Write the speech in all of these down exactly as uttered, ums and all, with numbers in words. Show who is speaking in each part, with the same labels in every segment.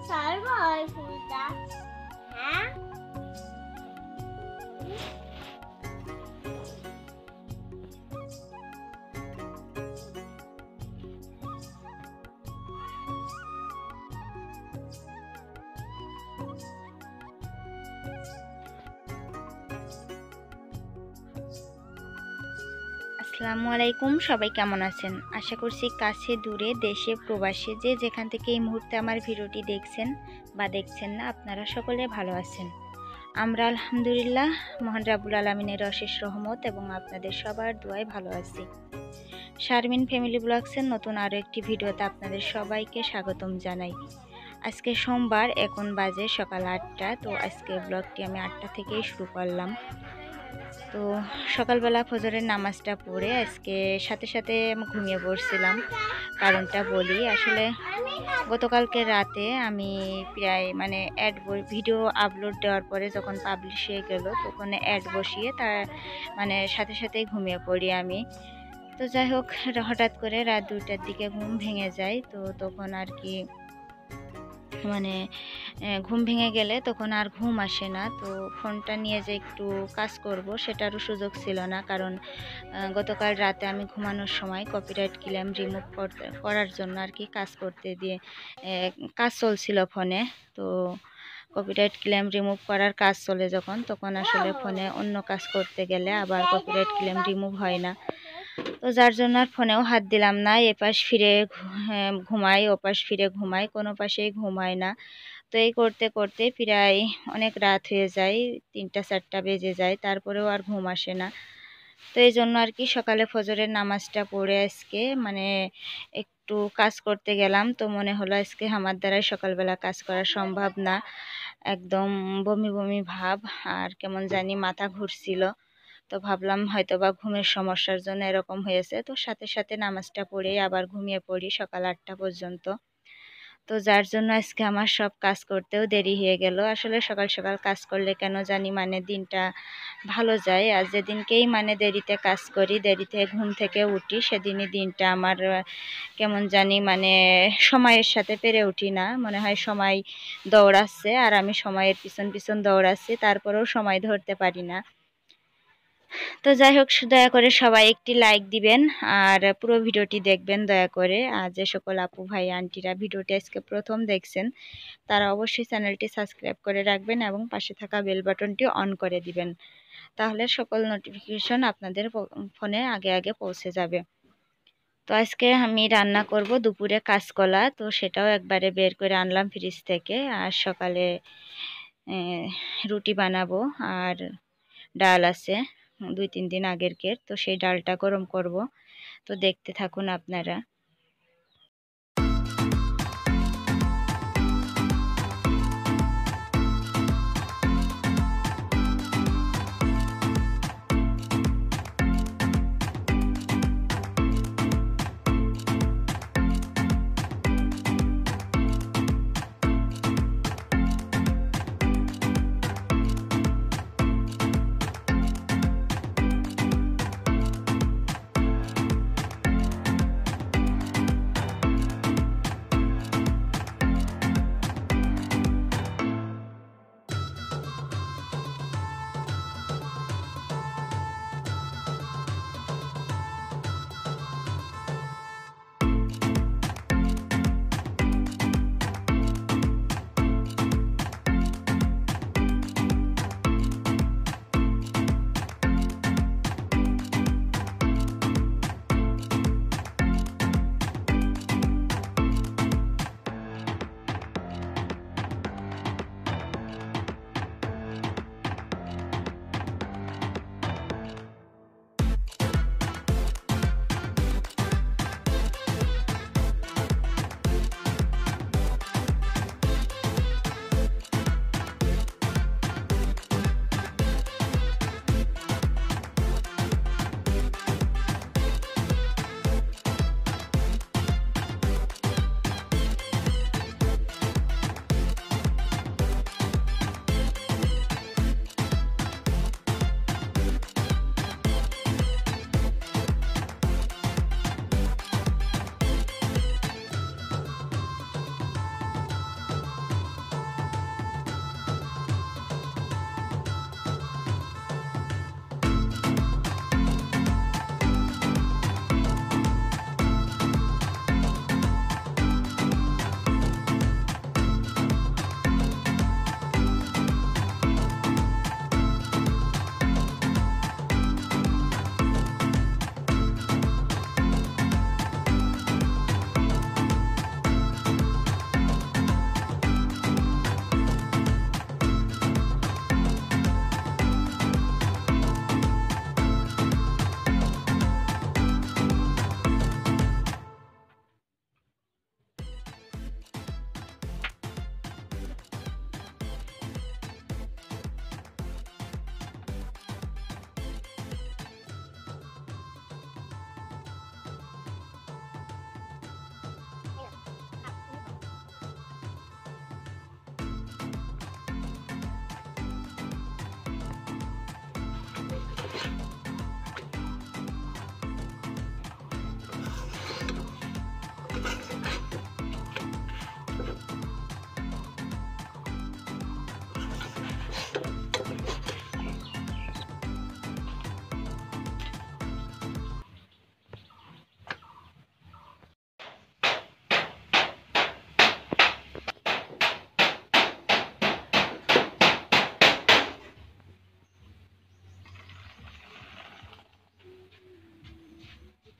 Speaker 1: ছাড়বো ওই ফুলটা। হ্যাঁ
Speaker 2: আসসালামু আলাইকুম, সবাই কেমন আছেন? আশা করছি কাছে দূরে দেশে প্রবাসে যে যেখান থেকে এই মুহূর্তে আমার ভিডিওটি দেখছেন বা দেখছেন না, আপনারা সকলে ভালো আছেন। আমরা আলহামদুলিল্লাহ মহান রাব্বুল আলামিনের অশেষ রহমত এবং আপনাদের সবার দোয়ায় ভালো আছি। শারমিন ফ্যামিলি ব্লগসের নতুন আরও একটি ভিডিওতে আপনাদের সবাইকে স্বাগতম জানাই। আজকে সোমবার, এখন বাজে সকাল আটটা। তো আজকে ব্লগটি আমি আটটা থেকেই শুরু করলাম। তো সকালবেলা ফজরের নামাজটা পড়ে আজকে সাথে সাথে ঘুমিয়ে পড়ছিলাম। কারণটা বলি, আসলে গতকালকে রাতে আমি প্রায় মানে অ্যাড ভিডিও আপলোড দেওয়ার পরে যখন পাবলিশ হয়ে গেল তখন অ্যাড বসিয়ে তার মানে সাথে সাথেই ঘুমিয়ে পড়ি আমি। তো যাই হোক, হঠাৎ করে রাত দুইটার দিকে ঘুম ভেঙে যায়। তো তখন আর কি মানে ঘুম ভেঙে গেলে তখন আর ঘুম আসে না। তো ফোনটা নিয়ে যে একটু কাজ করব সেটারও সুযোগ ছিল না, কারণ গতকাল রাতে আমি ঘুমানোর সময় কপিরাইট ক্লেম রিমুভ করতে করার জন্য আর কি কাজ করতে দিয়ে কাজ চলছিল ফোনে। তো কপিরাইট ক্লেম রিমুভ করার কাজ চলে যখন, তখন আসলে ফোনে অন্য কাজ করতে গেলে আবার কপিরাইট ক্লেম রিমুভ হয় না। তো যার জন্য আর ফোনেও হাত দিলাম না। এপাশ ফিরে ঘুমাই, ওপাশ ফিরে ঘুমাই, কোনো পাশেই ঘুমায় না। তো এই করতে করতে প্রায় অনেক রাত হয়ে যায়, তিনটা চারটা বেজে যায়, তারপরেও আর ঘুম আসে না। তো এই জন্য আর কি সকালে ফজরের নামাজটা পড়ে আজকে মানে একটু কাজ করতে গেলাম। তো মনে হলো আজকে আমার দ্বারাই সকালবেলা কাজ করা সম্ভব না, একদম বমি বমি ভাব আর কেমন জানি মাথা ঘুরছিল। তো ভাবলাম হয়তো বা ঘুমের সমস্যার জন্য এরকম হয়েছে। তো সাথে সাথে নামাজটা পড়েই আবার ঘুমিয়ে পড়ি সকাল আটটা পর্যন্ত। তো যার জন্য আজকে আমার সব কাজ করতেও দেরি হয়ে গেল। আসলে সকাল সকাল কাজ করলে কেন জানি মানে দিনটা ভালো যায়, আর যেদিনকেই মানে দেরিতে কাজ করি, দেরিতে ঘুম থেকে উঠি, সেদিনই দিনটা আমার কেমন জানি মানে সময়ের সাথে পেরে উঠি না। মনে হয় সময় দৌড়াচ্ছে আর আমি সময়ের পিছন পিছন দৌড়াচ্ছি, তারপরেও সময় ধরতে পারি না। তো যাই হোক, দয়া করে সবাই একটি লাইক দিবেন আর পুরো ভিডিওটি দেখবেন দয়া করে। আর যে সকল আপু ভাই আন্টিরা ভিডিওটি আজকে প্রথম দেখছেন তারা অবশ্যই চ্যানেলটি সাবস্ক্রাইব করে রাখবেন এবং পাশে থাকা বেল বাটনটি অন করে দিবেন, তাহলে সকল নোটিফিকেশন আপনাদের ফোনে আগে আগে পৌঁছে যাবে। তো আজকে আমি রান্না করব দুপুরে কাঁচকলা, তো সেটাও একবারে বের করে আনলাম ফ্রিজ থেকে। আর সকালে রুটি বানাবো আর ডাল আছে দুই তিন দিন আগের কের, তো সেই ডালটা গরম করব। তো দেখতে থাকুন আপনারা।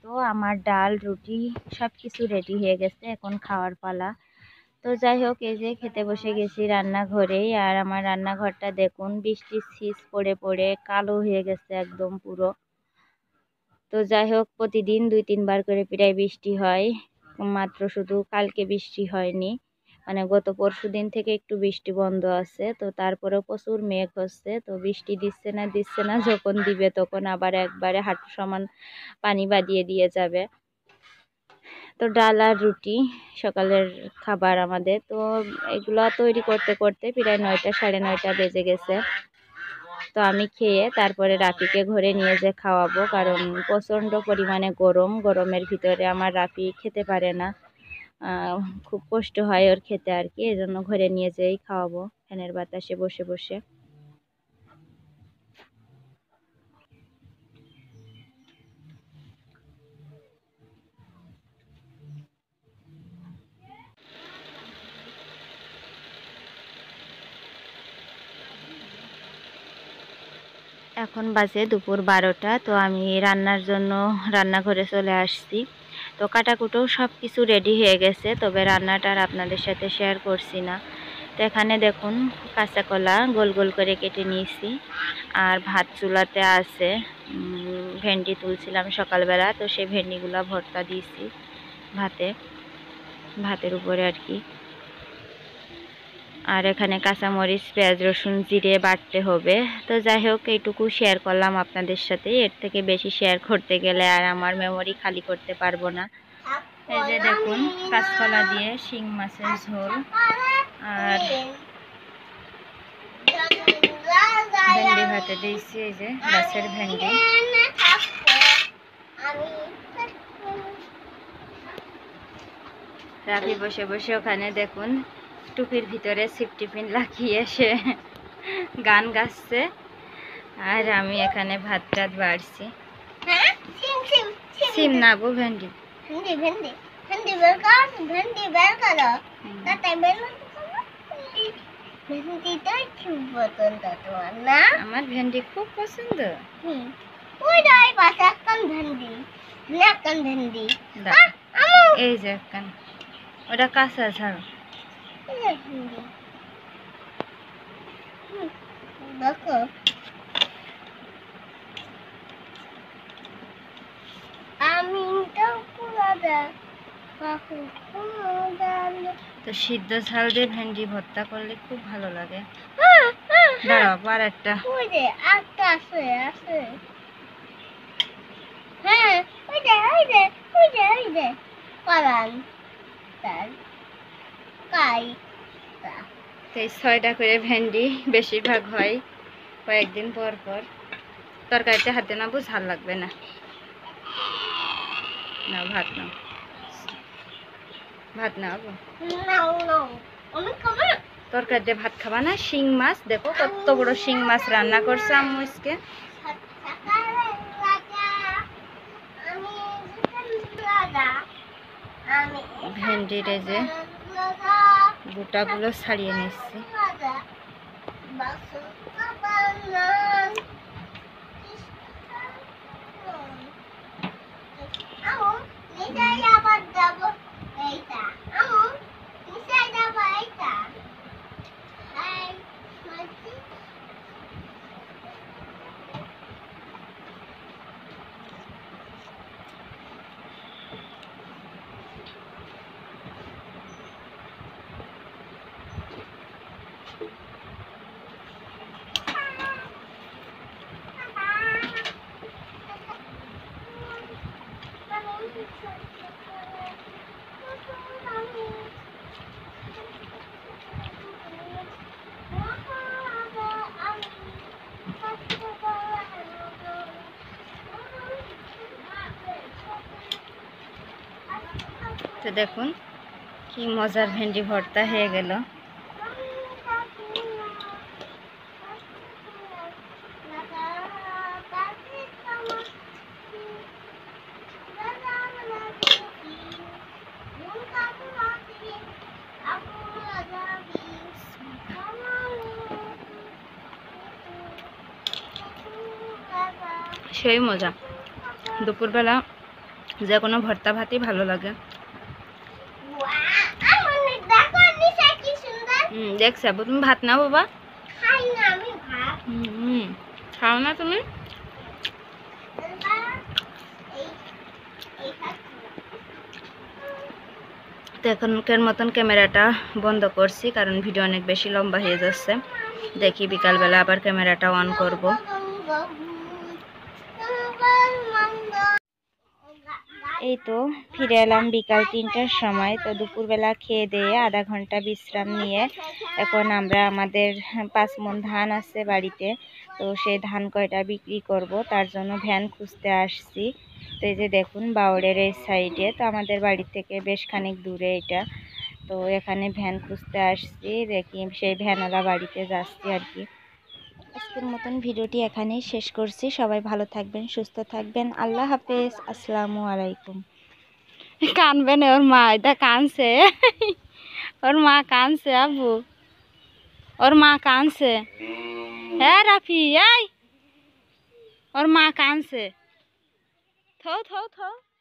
Speaker 2: তো আমার ডাল রুটি সব কিছু রেডি হয়ে গেছে, এখন খাওয়ার পালা। তো যাই হোক, এই যে খেতে বসে গেছি রান্নাঘরেই। আর আমার রান্নাঘরটা দেখুন, বৃষ্টির ছিস পড়ে পড়ে কালো হয়ে গেছে একদম পুরো। তো যাই হোক, প্রতিদিন দুই তিনবার করে প্রায় বৃষ্টি হয়, মাত্র শুধু কালকে বৃষ্টি হয়নি, মানে গত পরশু দিন থেকে একটু বৃষ্টি বন্ধ আছে। তো তারপরেও প্রচুর মেঘ হচ্ছে, তো বৃষ্টি দিচ্ছে না দিচ্ছে না যখন দিবে তখন আবার একবারে হাঁটু সমান পানি বাড়িয়ে দিয়ে যাবে। তো ডাল আর রুটি সকালের খাবার আমাদের। তো এগুলো তৈরি করতে করতে প্রায় নয়টা সাড়ে নয়টা বেজে গেছে। তো আমি খেয়ে তারপরে রাফিকে ঘরে নিয়ে যে খাওয়াবো, কারণ প্রচণ্ড পরিমাণে গরম, গরমের ভিতরে আমার রাফি খেতে পারে না, খুব কষ্ট হয় ওর খেতে আর কি। এই জন্য ঘরে নিয়ে যেই খাওয়াবো ফ্যানের বাতাসে বসে বসে। এখন বাজে দুপুর বারোটা। তো আমি রান্নার জন্য রান্নাঘরে চলে আসছি। তো কাটাকুটো সব কিছু রেডি হয়ে গেছে, তবে রান্নাটা আর আপনাদের সাথে শেয়ার করছি না। তো এখানে দেখুন, কাঁচা কলা গোল গোল করে কেটে নিয়েছি, আর ভাত চুলাতে আছে। ভেন্ডি তুলছিলাম সকালবেলা, তো সেই ভেন্ডিগুলো ভর্তা দিয়েছি ভাতে, ভাতের উপরে আর কি। আর এখানে কাঁচামরিচ পেঁয়াজ রসুন জিরে বাটতে হবে। তো যাই হোক, এইটুকু শেয়ার করলাম আপনাদের সাথে। এর থেকে বেশি শেয়ার করতে গেলে আর আমার মেমোরি খালি করতে পারবো না। এই যে দেখুন, কাঁচকলা দিয়ে শিং মাছের ঝোল, আর ভেন্ডি ভাতে দিয়েছি, এই যে গাছের ভেন্ডি। রাফি বসে বসে ওখানে দেখুন টুপির ভিতরে সিপটিপিন লাগিয়ে সে গান গাচ্ছে, আর আমি এখানে ভাত টাত বাড়ছি। সিম না গো, ভেন্ডি
Speaker 1: ভেন্ডি ভেন্ডি ভেন্ডি বের কর, ভেন্ডি বের করো, তাতে বের ভেন্ডিটাই খুব পছন্দ তোমার না?
Speaker 2: আমার ভেন্ডি খুব পছন্দ।
Speaker 1: হুম, ওই দাই পাশে একখান ভেন্ডি, একখান ভেন্ডি।
Speaker 2: এই যে একখান, ওটা কাঁচা ঝাল।
Speaker 1: দেখো আমি তো পুরো দেখ,
Speaker 2: তো সিদ্ধ ঝাল দিয়ে ভেন্ডি ভর্তা করলে খুব ভালো লাগে। দাঁড়াও, আর একটা
Speaker 1: ওই যে একটা আছে আছে, হ্যাঁ ওই যে ওই যে ওই যে ওই যে কলান তার কাই।
Speaker 2: এই ছয়টা করে ভেন্ডি বেশিরভাগ হয় কয়েকদিন পর পর। তরকারিতে হাতে নাবো, ঝাল লাগবে না। না ভাত নাও, ভাত নাও, তরকারিতে ভাত খাবা না? শিং মাছ দেখো, কত বড় শিং মাছ রান্না করছে আম্মু আজকে। ভেন্ডির এই যে গোটাগুলো ছাড়িয়ে নিচ্ছি। তো দেখুন কি মজার ভেন্ডি ভর্তা হয়ে গেল। সেই মজা। দুপুরবেলা যে কোনো ভর্তা ভাতই ভালো লাগে। হুম দেখছ আবু, তুমি ভাত নাও বাবা। হুম খাও না তুমি? তো এখনকার মতন ক্যামেরাটা বন্ধ করছি, কারণ ভিডিও অনেক বেশি লম্বা হয়ে যাচ্ছে। দেখি বিকালবেলা আবার ক্যামেরাটা অন করব। এই তো ফিরে এলাম বিকাল তিনটার সময়। তো দুপুরবেলা খেয়ে দিয়ে আধা ঘন্টা বিশ্রাম নিয়ে এখন আমরা আমাদের পাঁচ মণ ধান আছে বাড়িতে, তো সেই ধান কয়টা বিক্রি করব তার জন্য ভ্যান খুঁজতে আসছি। তো এই যে দেখুন বাউড়ের এই সাইডে, তো আমাদের বাড়ি থেকে বেশ খানিক দূরে এটা। তো এখানে ভ্যান খুঁজতে আসছি, দেখি সেই ভ্যানওয়ালা বাড়িতে যাচ্ছি আর কি। আজকের মতন ভিডিওটি এখানেই শেষ করছি। সবাই ভালো থাকবেন, সুস্থ থাকবেন। আল্লাহ হাফেজ, আসসালামু আলাইকুম। কানবে না, ওর মা এটা কানছে, ওর মা কানছে আব্বু, ওর মা কানছে। হ্যাঁ রাফি, এই ওর মা কানছে। থো থো থো।